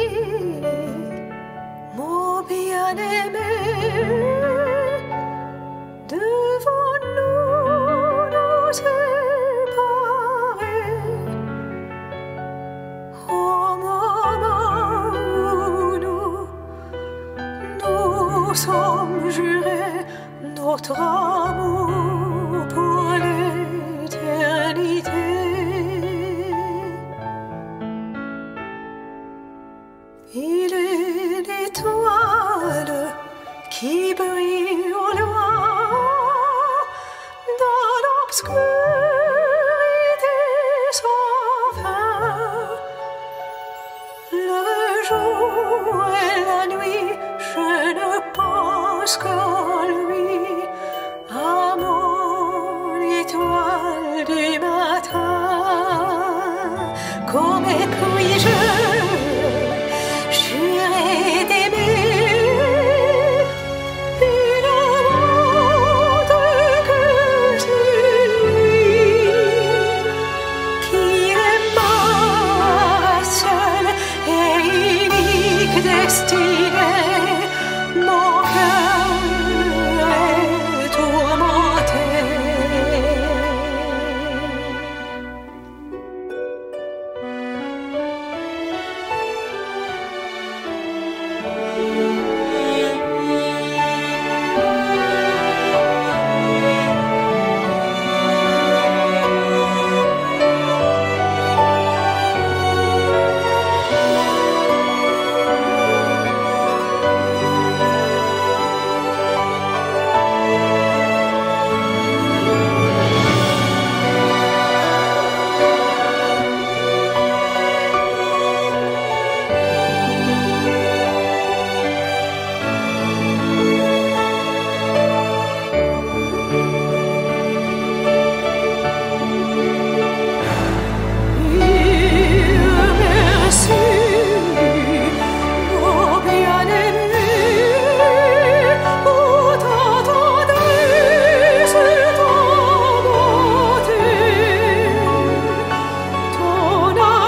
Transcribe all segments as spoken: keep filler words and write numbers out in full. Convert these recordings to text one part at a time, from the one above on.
mon bien-aimé, devons-nous nous séparer au moment où nous nous sommes jurés notre amour pour l'éternité. Il est l'étoile qui brille au loin dans l'obscurité sans fin. Le jour et la nuit, je ne pense qu'à lui, à mon étoile du matin. Comment puis-je jurer d'aimer une amante que c'est lui qui est ma seule et unique destinée. Mon cœur est tourmenté.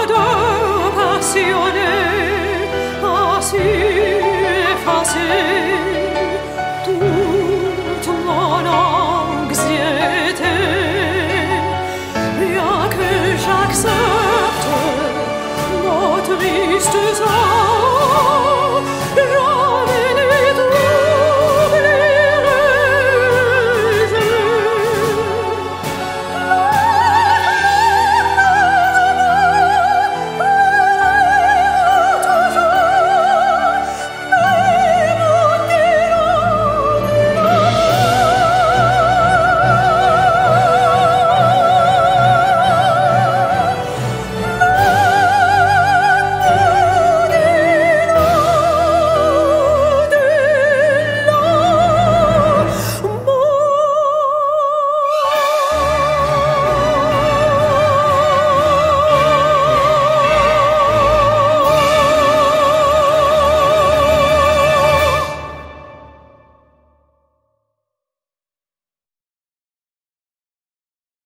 Passionné, a su effacer